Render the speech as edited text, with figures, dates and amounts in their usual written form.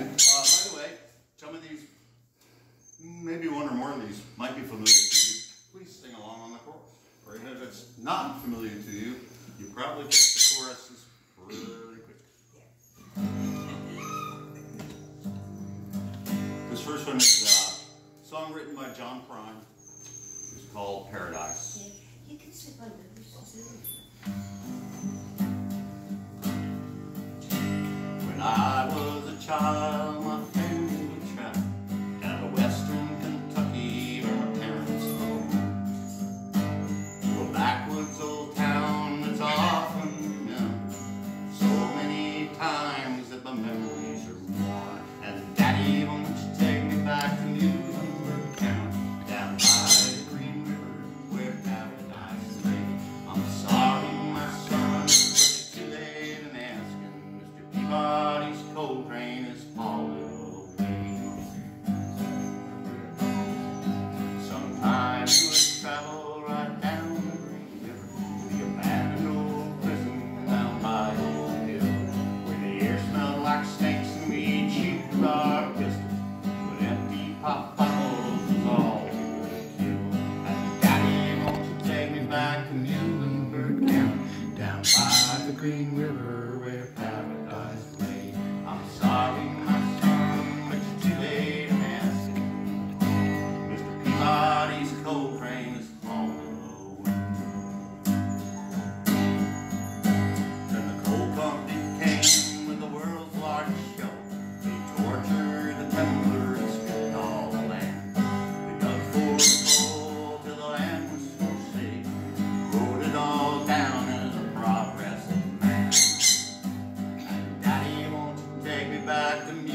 And by the way, some of these, maybe one or more of these, might be familiar to you. Please sing along on the chorus. Or even if it's not familiar to you, you probably catch the choruses pretty quick. This first one is a song written by John Prine. It's called Paradise. You can sit on When I was a child, my family would travel down to western Kentucky where my parents home. To a backwoods old town that's often remembered so many times that my memories are worn. And Daddy, won't you take me back to Muhlenberg County, down by the Green River where paradise lay. I'm sorry, my son, but it's too late in asking. Mr. Peabody's coal train is hauling away. Sometimes you would travel right down the Green River to the abandoned old prison down by Old Hill, where the air smelled like snakes and we'd shoot our pistols, but empty pop bottles was all we would kill. And Daddy, won't you take me back to Muhlenberg County, down by the Green River where paradise lay. I'm sorry, my son, but you're too late in asking. Mr. Peabody's coal train is hauling away. Then the coal company came with the world's largest show. They tortured the timber and stripped all the land. They dug for the coal till the land was forsaken, wrote it all down as a progress of man. And Daddy, won't you take me back to